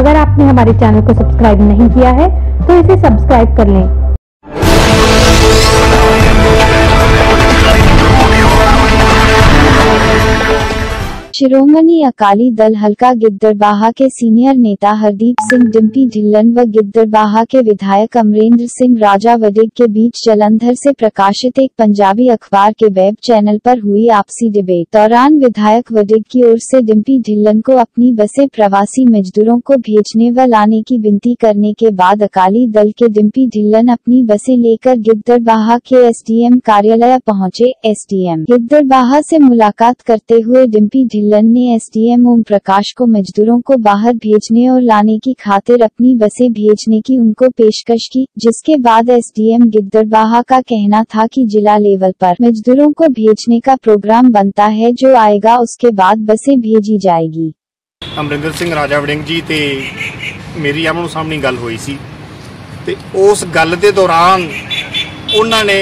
अगर आपने हमारे चैनल को सब्सक्राइब नहीं किया है तो इसे सब्सक्राइब कर लें। शिरोमणि अकाली दल हलका गिद्दड़बाहा के सीनियर नेता हरदीप सिंह डिम्पी ढिल्लन व गिद्दड़बाहा के विधायक अमरेंद्र सिंह राजा वडिग के बीच जलंधर से प्रकाशित एक पंजाबी अखबार के वेब चैनल पर हुई आपसी डिबेट दौरान विधायक वडिग की ओर से डिम्पी ढिल्लन को अपनी बसें प्रवासी मजदूरों को भेजने व लाने की विनती करने के बाद अकाली दल के डिम्पी ढिल्लन अपनी बसें लेकर गिद्दड़बाहा के एसडीएम कार्यालय पहुंचे। एसडीएम गिद्दड़बाहा से मुलाकात करते हुए डिम्पी ढिल्लन ने एसडीएम ओम प्रकाश को मजदूरों को बाहर भेजने और लाने की खातिर अपनी बसें भेजने की उनको पेशकश की, जिसके बाद एसडीएम गिद्दड़बाहा का कहना था कि जिला लेवल पर मजदूरों को भेजने का प्रोग्राम बनता है, जो आएगा उसके बाद बसें भेजी जाएगी। अमरिंदर सिंह राजा वड़िंग जी ते मेरी आमनो सामने गल हुई सी ते उस गल दे दौरान उन्होंने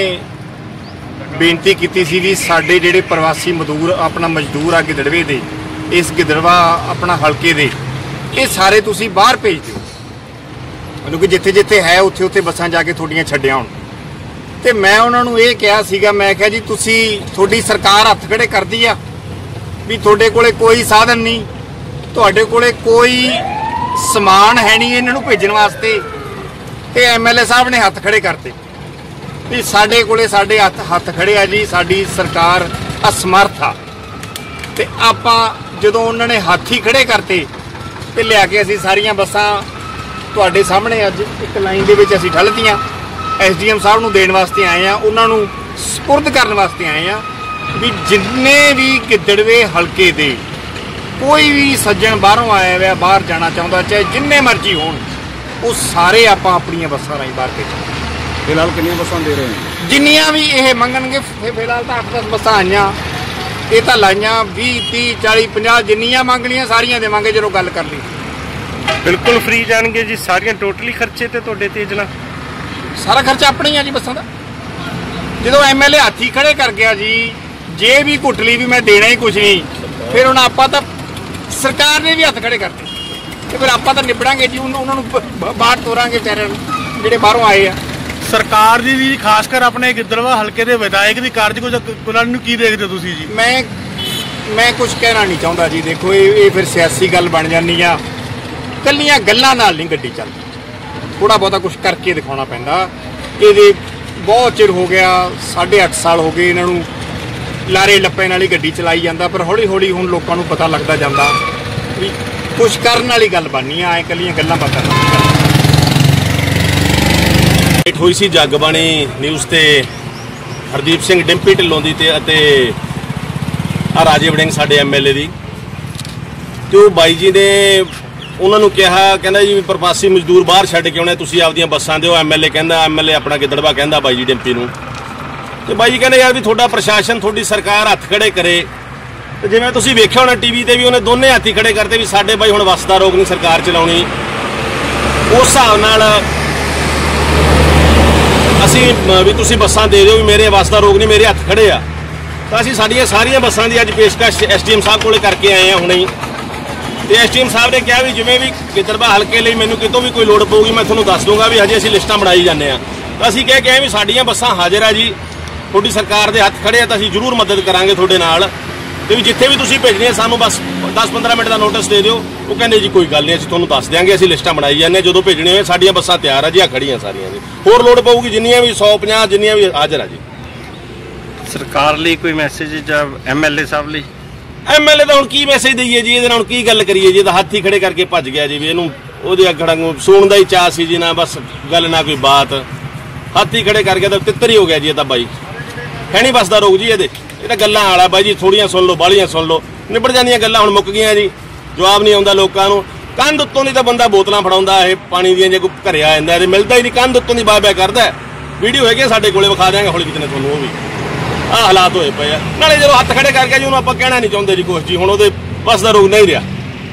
बेनती की सी भी साडे जिहड़े प्रवासी अपना मजदूर आ गिदड़वे दे इस गिदड़वा अपना हल्के दे ये सारे तुसी बाहर भेज दिओ, क्योंकि जिथे जिथे है उत्थे उत्थे बसां जाके थोड़ियां छड्डियां होण। ते मैं उन्हां नूं ये कहा सीगा, मैं कहा जी तुसी थोड़ी सरकार हत्थ खड़े करदी आ भी तुहाडे कोले कोई साधन नहीं, तुहाडे कोले कोई समान है नहीं इन्हां नूं भेजण वास्ते, ते एमएलए साहब ने हत्थ खड़े करते भी साडे कोले साडे हत्थ खड़े आ जी, साडी सरकार असमर्थ आ। ते आपां जदों उन्होंने हाथ ही खड़े करते ते लिया के असीं सारियां बसां तुहाडे सामने अज एक लाइन दे विच असीं ठलदियां एसडीएम साहब नूं देण वास्ते आए आ, उन्हां नूं सपुर्द करन वास्ते आए आ भी जिन्ने भी गिद्दड़वे हल्के दे कोई भी सज्जन बाहरों आया हुआ बाहर जाना चाहुंदा, चाहे जिन्ने मर्जी होण, वो सारे आपां अपणियां बसां राहीं बाहर भेजांगे। फिलहाल कितनी बसां दे रहे हैं? जिन्नियां भी ये मंगणगे, फिलहाल तो 8-10 बसां आईयां, ये तो लाइया 20, 30, 40, 50 जिन्नियां मंगणियां सारियां देवांगे जो गल कर ली। बिल्कुल फ्री जाणगे जी सारियां, टोटली खर्चे ते तुहाडे ते जना सारा खर्चा अपना ही है जी बसां दा। जो एमएलए हाथी खड़े कर गया जी, जे भी घुटली भी मैं देना ही कुछ नहीं, फिर हुण आपां तां सरकार ने भी हत्थ खड़े करते, फिर आपां तां निबड़ांगे जी, उन्होंने बाहर तोरांगे बेचारे जिहड़े बाहरों आए आ। सरकार दी भी खासकर अपने गिद्दड़वा हल्के दे विधायक दी कारजगुजारी नूं की देखदे हो तुसीं जी? मैं कुछ कहना नहीं चाहता जी। देखो ये फिर सियासी गल बन जानी आ, कल्लियां गल्लां नाल नहीं गड्डी चलदी, थोड़ा बहुता कुछ करके दिखाना पैंदा। ये बहुत चिर हो गया, 8.5 साल हो गए इन्हां नूं लारे लप्पे नाल ही गड्डी चलाई जांदा, पर हौली हौली हुण लोकां नूं पता लगदा जांदा भी कुछ करन वाली गल बननी आ, ऐ कल्लियां गल्लां बातां नहीं। हुई सी जगबाणी न्यूज़ ते हरदीप सिंह डिम्पी ढिल्लों दी ते आ राजे वड़िंग साडे एमएलए दी, तो बाई जी ने उन्होंने कहा, कहना जी प्रवासी मजदूर बाहर छड्ड के आउणे, तुसीं आपदियां बसां दिओ। एमएलए कहंदा, एमएलए अपना गिद्दड़वा कहंदा बाई जी डिम्पी नूं, ते बाई जी कहंदे यार भी थोड़ा प्रशासन थोड़ी सरकार हत्थ खड़े करे। ते जिवें तुसीं वेखिआ होणा टीवी ते भी उन्हें दोने हत्थ ही खड़े करते भी साडे बाई हुण वस दा रोक नहीं सरकार चलाउणी। उस हिसाब नाल असीं भी तुसीं बसां दे दिओ, भी मेरे वस दा रोक नहीं, मेरे हत्थ खड़े आ। तो असीं साडियां सारियां बसां दी अज पेशकश एसडीएम साहब कोले करके आए हैं हुणे ही। तो एसडीएम साहब ने कहा भी जिवें भी गिद्दड़वा हल्के लई मैनूं कितों भी कोई लोड़ पऊगी मैं तुहानूं दस दूंगा, भी हजे असीं लिस्टां बनाई जाने आ। तो असीं कह के आए भी साडियां बसां हाजिर आ जी, तुहाडी सरकार दे हत्थ खड़े आ, तो असीं जरूर मदद करांगे तुहाडे नाल, ते भी जिथे भी तुसीं भेजणे सानूं बस 10-15 मिनट का नोटिस दे दिओ। वो कहंदे जी कोई गल नहीं, असीं तुहानूं दस देंगे, असीं लिस्टां बनाई जाने, जदों भेजणे होए साडियां बसां तैयार आ जी, आ खड़ियां सारियां जी, होर लोड़ पऊगी जिन्नियां भी 150 जिन्नियां भी हाजिर आ जी। सरकार ਲਈ कोई मैसेज ਜਾਂ एमएलए साहब ਲਈ? एमएलए तो हुण की मैसेज दईए जी, ਇਹਦੇ ਨਾਲ ਕੀ ਗੱਲ ਕਰੀਏ ਜੀ, ਤਾਂ ਹੱਥ ਹੀ ਖੜੇ ਕਰਕੇ ਭੱਜ ਗਿਆ ਜੀ, ਵੀ ਇਹਨੂੰ ਉਹਦੇ ਅਗੜਾਂ ਨੂੰ ਸੁਣਨ ਦਾ ਹੀ ਚਾਹ ਸੀ ਜੀ, ਨਾ ਬਸ ਗੱਲ ਨਾ ਕੋਈ ਬਾਤ, ਹੱਥ ਹੀ ਖੜੇ ਕਰਕੇ ਤਾਂ ਤਿੱਤਰ ਹੀ ਹੋ ਗਿਆ ਜੀ ਇਹ ਤਾਂ ਬਾਈ, ਹੈ ਨਹੀਂ ਬਸਦਾ ਰੋਗ ਜੀ ਇਹਦੇ, ਇਹ ਤਾਂ ਗੱਲਾਂ ਵਾਲਾ ਬਾਈ ਜੀ, ਥੋੜੀਆਂ ਸੁਣ ਲਓ ਬਾਹਲੀਆਂ ਸੁਣ ਲਓ, ਨਿਬੜ ਜਾਂਦੀਆਂ ਗੱਲਾਂ, ਹੁਣ ਮੁੱਕ ਗਈਆਂ ਜੀ, ਜਵਾਬ ਨਹੀਂ ਆਉਂਦਾ ਲੋਕਾਂ ਨੂੰ। ਕੰਧ ਉੱਤੋਂ ਦੀ ਤਾਂ ਬੰਦਾ ਬੋਤਲਾਂ ਫੜਾਉਂਦਾ ਇਹ ਪਾਣੀ ਦੀਆਂ, ਜੇ ਕੋਈ ਘਰੇ ਆ ਜਾਂਦਾ ਤੇ ਮਿਲਦਾ ਹੀ ਨਹੀਂ, ਕੰਧ ਉੱਤੋਂ ਦੀ ਬਾਬਿਆ ਕਰਦਾ। ਵੀਡੀਓ ਹੈਗੀ ਸਾਡੇ ਕੋਲੇ, ਵਿਖਾ ਦਿਆਂਗੇ ਹੌਲੀ ਕਿਤੇ ਤੁਹਾਨੂੰ ਉਹ ਵੀ। ਆਹ ਹਾਲਾਤ ਹੋਏ ਪਏ ਆ, ਨਾਲੇ ਜਦੋਂ ਹੱਥ ਖੜੇ ਕਰਕੇ ਜੀ ਉਹਨੂੰ ਆਪਾਂ ਕਹਿਣਾ ਨਹੀਂ ਚਾਹੁੰਦੇ ਜੀ ਕੁਛ ਜੀ, ਹੁਣ ਉਹਦੇ ਬਸ ਦਾ ਰੋਗ ਨਹੀਂ ਰਿਹਾ।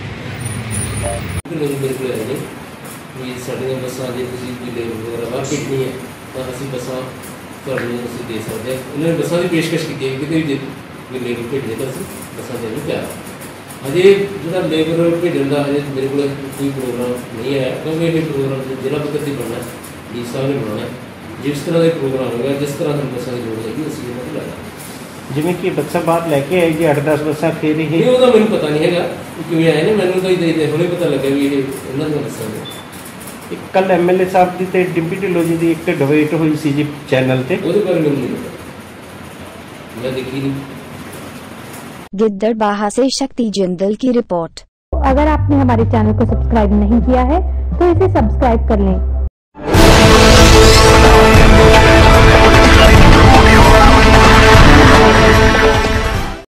ਸਾਡੀਆਂ ਬੱਸਾਂ ਜੇ ਤੁਸੀਂ ਵਗੈਰਾ ਬਾਹਰ ਭੇਜਣੀ ਹੈ ਤਾਂ ਅਸੀਂ ਬੱਸਾਂ ਤੁਹਾਨੂੰ ਅਸੀਂ ਦੇ ਸਕਦੇ ਹਾਂ। ਇਹਨਾਂ ਨੇ ਬੱਸਾਂ ਦੀ ਪੇਸ਼ਕਸ਼ ਕੀਤੀ ਹੈ, ਕਿਤੇ ਵੀ ਜੇ ਲੇਬਰ ਭੇਜਦੇ ਤਾਂ ਅਸੀਂ ਬੱਸਾਂ ਦੇਣ ਨੂੰ ਤਿਆਰ ਹਾਂ। ਹਜੇ ਜਿਹੜਾ ਲੇਬਰ ਭੇਜਣ ਦਾ ਹਜੇ ਮੇਰੇ ਕੋਲ ਕੋਈ ਪ੍ਰੋਗਰਾਮ ਨਹੀਂ ਹੈ, ਕਿਉਂਕਿ ਇਹ ਪ੍ਰੋਗਰਾਮ ਜ਼ਿਲ੍ਹਾ ਪੱਧਰ ਤੇ ਬਣਨਾ, ਡੀ ਸਾਹਿਬ ਨੇ ਬਣਾਉਣਾ। ਜਿਸ ਤਰ੍ਹਾਂ ਦਾ ਪ੍ਰੋਗਰਾਮ ਹੋਗਾ, ਜਿਸ ਤਰ੍ਹਾਂ ਦੀ ਬੱਸਾਂ ਦੀ ਲੋੜ ਹੈਗੀ, ਅਸੀਂ ਉਹਨਾਂ ਨੂੰ ਲਾਂਗੇ। ਜਿਵੇਂ ਕਿ ਬੱਸਾਂ ਬਾਹਰ ਲੈ ਕੇ ਆਏ ਜੀ 8-10 ਬੱਸਾਂ, ਫਿਰ ਇਹ ਨਹੀਂ ਉਹਦਾ ਮੈਨੂੰ ਪਤਾ ਨਹੀਂ ਹੈਗਾ ਕਿਵੇਂ ਆਏ ਨੇ, ਮੈਨੂੰ ਤਾਂ ਹੁਣੇ ਪਤਾ ਲੱਗਿਆ ਵੀ ਇਹ ਉਹਨਾਂ ਦੀਆਂ ਬੱਸਾਂ ਨੇ। ਕੱਲ ਐਮਐਲਏ ਸਾਹਿਬ ਦੀ ਤੇ ਡਿੰਪੀ ਢਿੱਲੋਂ ਜੀ ਦੀ ਇੱਕ ਡਿਬੇਟ ਹੋਈ ਸੀ ਜੀ ਚੈਨਲ ਤੇ, ਉਹਦੇ ਬਾਰੇ ਮੈਨੂੰ ਨਹੀਂ ਪਤਾ, मैं देखी नहीं। गिद्दड़बाहा से शक्ति जिंदल की रिपोर्ट। अगर आपने हमारे चैनल को सब्सक्राइब नहीं किया है तो इसे सब्सक्राइब कर लें